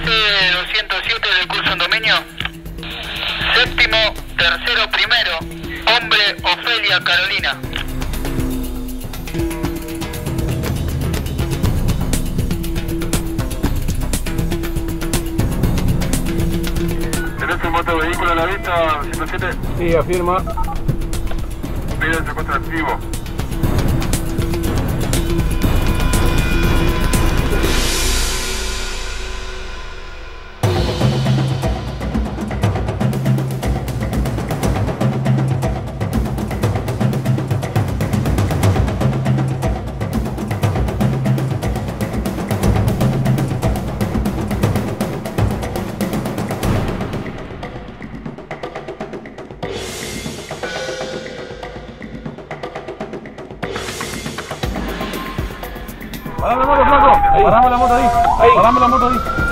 C207 del curso en dominio. Séptimo, tercero, primero. Hombre, Ofelia Carolina. ¿Tenés un motovehículo a la vista, 107? Sí, afirma. Pide el secuestro activo. Parame la moto, flaco. Ahí. Parame la moto ahí. Ahí. Parame la moto ahí.